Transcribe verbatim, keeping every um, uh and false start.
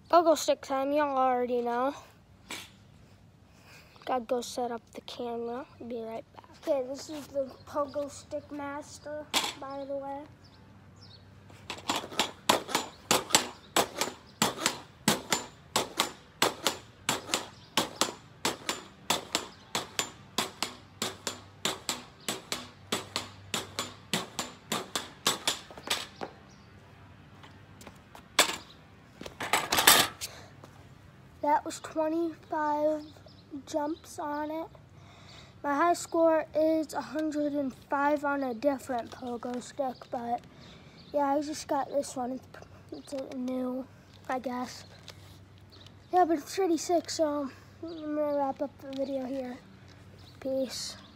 Pogo stick time, y'all already know. Gotta go set up the camera. Be right back. Okay, this is the Pogo Stick Master, by the way. That was twenty-five jumps on it. My high score is one hundred five on a different Pogo Stick, but yeah, I just got this one. It's, it's new, I guess. Yeah, but it's pretty sick, so I'm gonna wrap up the video here. Peace.